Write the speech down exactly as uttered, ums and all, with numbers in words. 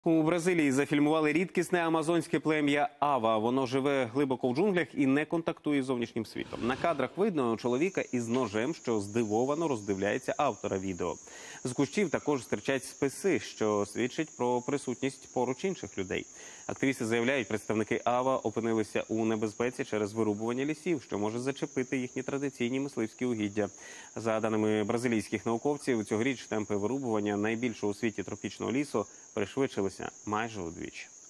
У Бразилії зафільмували рідкісне амазонське плем'я Ава. Воно живе глибоко в джунглях і не контактує з зовнішнім світом. На кадрах видно чоловіка із ножем, що здивовано роздивляється автора відео. З кущів також стирчать списи, що свідчить про присутність поруч інших людей. Активісти заявляють, представники Ава опинилися у небезпеці через вирубування лісів, що може зачепити їхні традиційні мисливські угіддя. За даними бразилійських науковців, цьогоріч темпи вирубування найбільшого у світі тропічного лісу пришвидшилися майже удвічі.